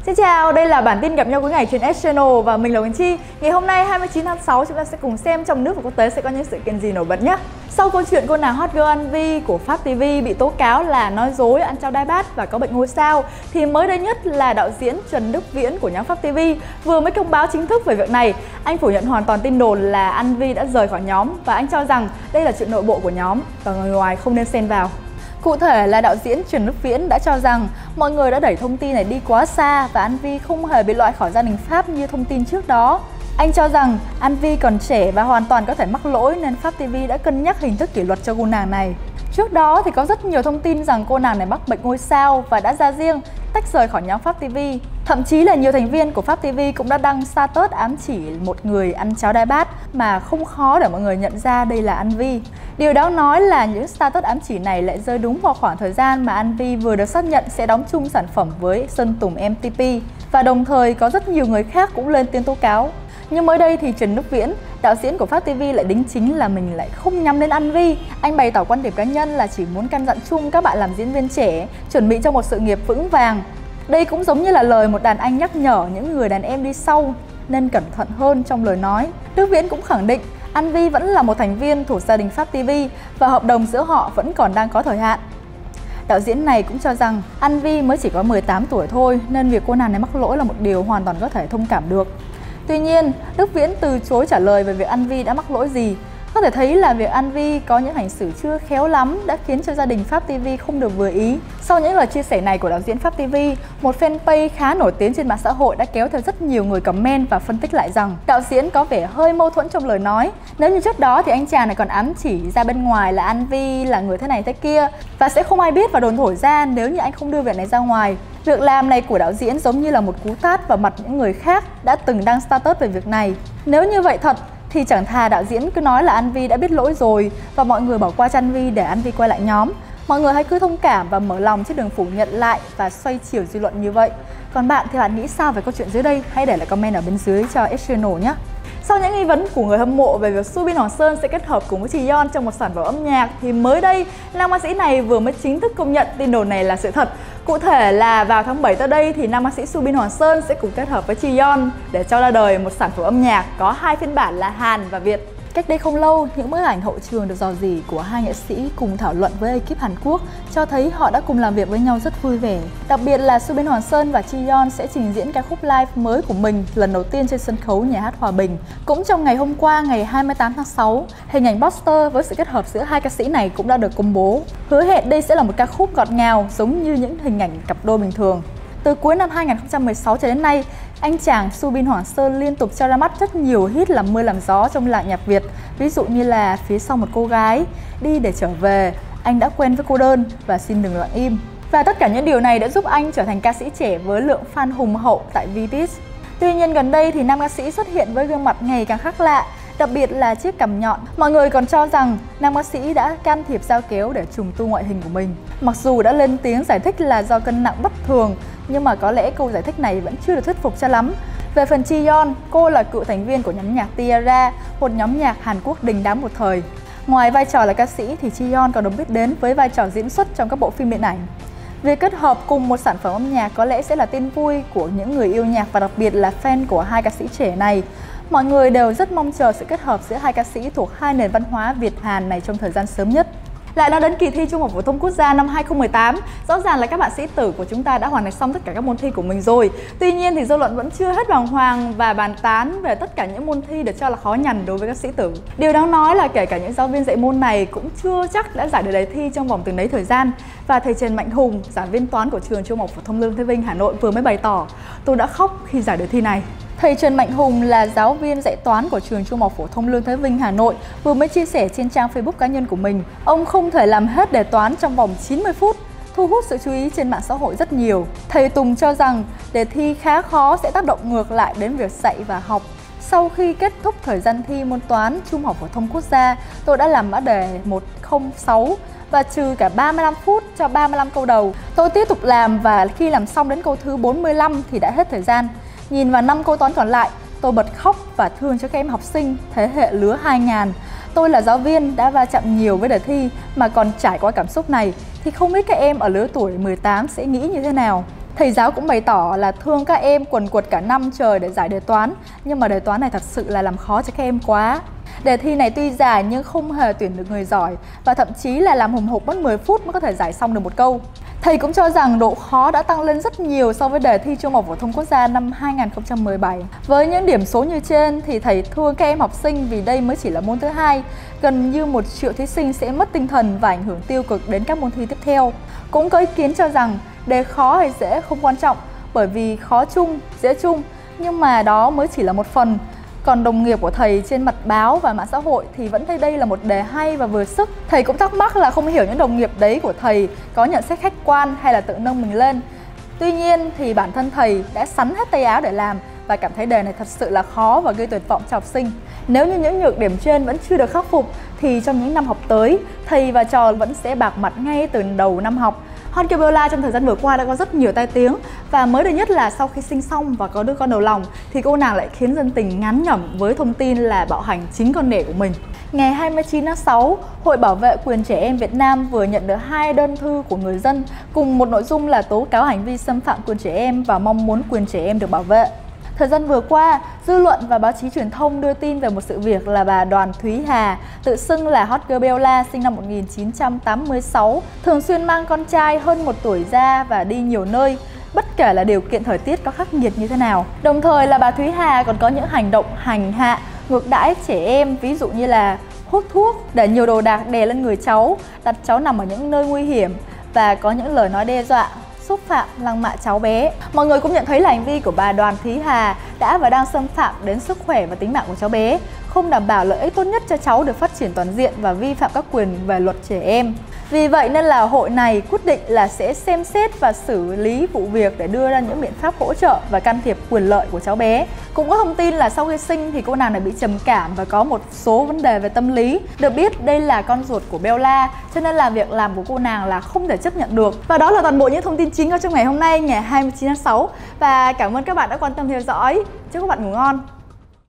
Xin chào, đây là bản tin gặp nhau cuối ngày trên S Channel và mình là Quỳnh Chi. Ngày hôm nay 29 tháng 6 chúng ta sẽ cùng xem trong nước và quốc tế sẽ có những sự kiện gì nổi bật nhé. Sau câu chuyện cô nàng hot girl An Vi của Pháp TV bị tố cáo là nói dối, ăn cháo đai bát và có bệnh ngôi sao, thì mới đây nhất là đạo diễn Trần Đức Viễn của nhóm Pháp TV vừa mới thông báo chính thức về việc này. Anh phủ nhận hoàn toàn tin đồn là An Vi đã rời khỏi nhóm và anh cho rằng đây là chuyện nội bộ của nhóm và người ngoài không nên xen vào. Cụ thể là đạo diễn Trần Đức Viễn đã cho rằng mọi người đã đẩy thông tin này đi quá xa và An Vi không hề bị loại khỏi gia đình Pháp như thông tin trước đó. Anh cho rằng An Vi còn trẻ và hoàn toàn có thể mắc lỗi nên Pháp TV đã cân nhắc hình thức kỷ luật cho cô nàng này. Trước đó thì có rất nhiều thông tin rằng cô nàng này mắc bệnh ngôi sao và đã ra riêng, tách rời khỏi nhóm Pháp TV. Thậm chí là nhiều thành viên của Pháp TV cũng đã đăng status ám chỉ một người ăn cháo đai bát mà không khó để mọi người nhận ra đây là An Vi. Điều đáng nói là những status ám chỉ này lại rơi đúng vào khoảng thời gian mà An Vi vừa được xác nhận sẽ đóng chung sản phẩm với Sơn Tùng MTP và đồng thời có rất nhiều người khác cũng lên tiếng tố cáo. Nhưng mới đây thì Trần Đức Viễn, đạo diễn của Pháp TV lại đính chính là mình lại không nhắm đến An Vi. Anh bày tỏ quan điểm cá nhân là chỉ muốn căn dặn chung các bạn làm diễn viên trẻ chuẩn bị cho một sự nghiệp vững vàng. Đây cũng giống như là lời một đàn anh nhắc nhở những người đàn em đi sau nên cẩn thận hơn trong lời nói. Đức Viễn cũng khẳng định An Vi vẫn là một thành viên thuộc gia đình Pháp TV và hợp đồng giữa họ vẫn còn đang có thời hạn. Đạo diễn này cũng cho rằng An Vi mới chỉ có 18 tuổi thôi nên việc cô nàng này mắc lỗi là một điều hoàn toàn có thể thông cảm được. Tuy nhiên, Đức Viễn từ chối trả lời về việc An Vi đã mắc lỗi gì. Có thể thấy là việc An Vi có những hành xử chưa khéo lắm đã khiến cho gia đình Pháp TV không được vừa ý. Sau những lời chia sẻ này của đạo diễn Pháp TV, một fanpage khá nổi tiếng trên mạng xã hội đã kéo theo rất nhiều người comment và phân tích lại rằng đạo diễn có vẻ hơi mâu thuẫn trong lời nói. Nếu như trước đó thì anh chàng này còn ám chỉ ra bên ngoài là An Vi là người thế này thế kia và sẽ không ai biết và đồn thổi ra nếu như anh không đưa việc này ra ngoài. Việc làm này của đạo diễn giống như là một cú tát vào mặt những người khác đã từng đăng status về việc này. Nếu như vậy thật thì chẳng thà đạo diễn cứ nói là An Vi đã biết lỗi rồi và mọi người bỏ qua cho An Vi để An Vi quay lại nhóm. Mọi người hãy cứ thông cảm và mở lòng chứ đừng phủ nhận lại và xoay chiều dư luận như vậy. Còn bạn thì bạn nghĩ sao về câu chuyện dưới đây? Hãy để lại comment ở bên dưới cho S Channel nhé. Sau những nghi vấn của người hâm mộ về việc Subin Hoàng Sơn sẽ kết hợp cùng với Jiyeon trong một sản phẩm âm nhạc thì mới đây, nam ca sĩ này vừa mới chính thức công nhận tin đồn này là sự thật. Cụ thể là vào tháng 7 tới đây thì nam ca sĩ Subin Hoàng Sơn sẽ cùng kết hợp với Jiyeon để cho ra đời một sản phẩm âm nhạc có hai phiên bản là Hàn và Việt. Cách đây không lâu, những bức ảnh hậu trường được rò rỉ của hai nghệ sĩ cùng thảo luận với ekip Hàn Quốc cho thấy họ đã cùng làm việc với nhau rất vui vẻ. Đặc biệt là Subin Hoàng Sơn và Jiyeon sẽ trình diễn ca khúc live mới của mình lần đầu tiên trên sân khấu Nhà hát Hòa Bình. Cũng trong ngày hôm qua, ngày 28 tháng 6, hình ảnh poster với sự kết hợp giữa hai ca sĩ này cũng đã được công bố. Hứa hẹn đây sẽ là một ca khúc ngọt ngào giống như những hình ảnh cặp đôi bình thường. Từ cuối năm 2016 cho đến nay, anh chàng Subin Hoàng Sơn liên tục cho ra mắt rất nhiều hit làm mưa làm gió trong làng nhạc Việt. Ví dụ như là Phía sau một cô gái, Đi để trở về, Anh đã quen với cô đơn và Xin đừng lặng im. Và tất cả những điều này đã giúp anh trở thành ca sĩ trẻ với lượng fan hùng hậu tại Vbiz. Tuy nhiên gần đây thì nam ca sĩ xuất hiện với gương mặt ngày càng khác lạ, đặc biệt là chiếc cằm nhọn. Mọi người còn cho rằng nam ca sĩ đã can thiệp dao kéo để trùng tu ngoại hình của mình. Mặc dù đã lên tiếng giải thích là do cân nặng bất thường, nhưng mà có lẽ câu giải thích này vẫn chưa được thuyết phục cho lắm. Về phần Jiyeon, cô là cựu thành viên của nhóm nhạc T-ara, một nhóm nhạc Hàn Quốc đình đám một thời. Ngoài vai trò là ca sĩ thì Jiyeon còn được biết đến với vai trò diễn xuất trong các bộ phim điện ảnh. Việc kết hợp cùng một sản phẩm âm nhạc có lẽ sẽ là tin vui của những người yêu nhạc và đặc biệt là fan của hai ca sĩ trẻ này. Mọi người đều rất mong chờ sự kết hợp giữa hai ca sĩ thuộc hai nền văn hóa Việt-Hàn này trong thời gian sớm nhất. Lại nói đến kỳ thi Trung học phổ thông quốc gia năm 2018, rõ ràng là các bạn sĩ tử của chúng ta đã hoàn thành xong tất cả các môn thi của mình rồi. Tuy nhiên thì dư luận vẫn chưa hết bàng hoàng và bàn tán về tất cả những môn thi được cho là khó nhằn đối với các sĩ tử. Điều đáng nói là kể cả những giáo viên dạy môn này cũng chưa chắc đã giải được đề thi trong vòng từng đấy thời gian. Và thầy Trần Mạnh Hùng, giảng viên toán của trường Trung học phổ thông Lương Thế Vinh Hà Nội vừa mới bày tỏ: "Tôi đã khóc khi giải đề thi này." Thầy Trần Mạnh Hùng là giáo viên dạy toán của trường Trung học phổ thông Lương Thế Vinh Hà Nội vừa mới chia sẻ trên trang Facebook cá nhân của mình. Ông không thể làm hết đề toán trong vòng 90 phút, thu hút sự chú ý trên mạng xã hội rất nhiều. Thầy Tùng cho rằng đề thi khá khó sẽ tác động ngược lại đến việc dạy và học. Sau khi kết thúc thời gian thi môn toán Trung học phổ thông quốc gia, tôi đã làm mã đề 106 và trừ cả 35 phút cho 35 câu đầu. Tôi tiếp tục làm và khi làm xong đến câu thứ 45 thì đã hết thời gian. Nhìn vào 5 câu toán còn lại, tôi bật khóc và thương cho các em học sinh thế hệ lứa 2000. Tôi là giáo viên đã va chạm nhiều với đề thi mà còn trải qua cảm xúc này thì không biết các em ở lứa tuổi 18 sẽ nghĩ như thế nào. Thầy giáo cũng bày tỏ là thương các em quần quật cả năm trời để giải đề toán, nhưng mà đề toán này thật sự là làm khó cho các em quá. Đề thi này tuy dài nhưng không hề tuyển được người giỏi và thậm chí là làm hùng hục mất 10 phút mới có thể giải xong được một câu. Thầy cũng cho rằng độ khó đã tăng lên rất nhiều so với đề thi Trung học phổ thông quốc gia năm 2017. Với những điểm số như trên thì thầy thương các em học sinh vì đây mới chỉ là môn thứ hai. Gần như 1 triệu thí sinh sẽ mất tinh thần và ảnh hưởng tiêu cực đến các môn thi tiếp theo. Cũng có ý kiến cho rằng đề khó hay dễ không quan trọng, bởi vì khó chung, dễ chung, nhưng mà đó mới chỉ là một phần. Còn đồng nghiệp của thầy trên mặt báo và mạng xã hội thì vẫn thấy đây là một đề hay và vừa sức. Thầy cũng thắc mắc là không hiểu những đồng nghiệp đấy của thầy có nhận xét khách quan hay là tự nâng mình lên. Tuy nhiên thì bản thân thầy đã sắn hết tay áo để làm và cảm thấy đề này thật sự là khó và gây tuyệt vọng cho học sinh. Nếu như những nhược điểm trên vẫn chưa được khắc phục thì trong những năm học tới, thầy và trò vẫn sẽ bạc mặt ngay từ đầu năm học. Hot Girl Bella trong thời gian vừa qua đã có rất nhiều tai tiếng, và mới đây nhất là sau khi sinh xong và có đứa con đầu lòng thì cô nàng lại khiến dân tình ngán nhẩm với thông tin là bạo hành chính con đẻ của mình. Ngày 29 tháng 6, Hội Bảo vệ quyền trẻ em Việt Nam vừa nhận được 2 đơn thư của người dân cùng một nội dung là tố cáo hành vi xâm phạm quyền trẻ em và mong muốn quyền trẻ em được bảo vệ. Thời gian vừa qua, dư luận và báo chí truyền thông đưa tin về một sự việc là bà Đoàn Thúy Hà, tự xưng là Hot Girl Bella, sinh năm 1986, thường xuyên mang con trai hơn 1 tuổi ra và đi nhiều nơi, bất kể là điều kiện thời tiết có khắc nghiệt như thế nào. Đồng thời là bà Thúy Hà còn có những hành động hành hạ, ngược đãi trẻ em, ví dụ như là hút thuốc, để nhiều đồ đạc đè lên người cháu, đặt cháu nằm ở những nơi nguy hiểm và có những lời nói đe dọa, xúc phạm, lăng mạ cháu bé. Mọi người cũng nhận thấy là hành vi của bà Đoàn Thúy Hà đã và đang xâm phạm đến sức khỏe và tính mạng của cháu bé, không đảm bảo lợi ích tốt nhất cho cháu được phát triển toàn diện và vi phạm các quyền về luật trẻ em. Vì vậy nên là hội này quyết định là sẽ xem xét và xử lý vụ việc để đưa ra những biện pháp hỗ trợ và can thiệp quyền lợi của cháu bé. Cũng có thông tin là sau khi sinh thì cô nàng này bị trầm cảm và có một số vấn đề về tâm lý. Được biết đây là con ruột của Bella, cho nên là việc làm của cô nàng là không thể chấp nhận được. Và đó là toàn bộ những thông tin chính có trong ngày hôm nay, ngày 29 tháng 6. Và cảm ơn các bạn đã quan tâm theo dõi. Chúc các bạn ngủ ngon.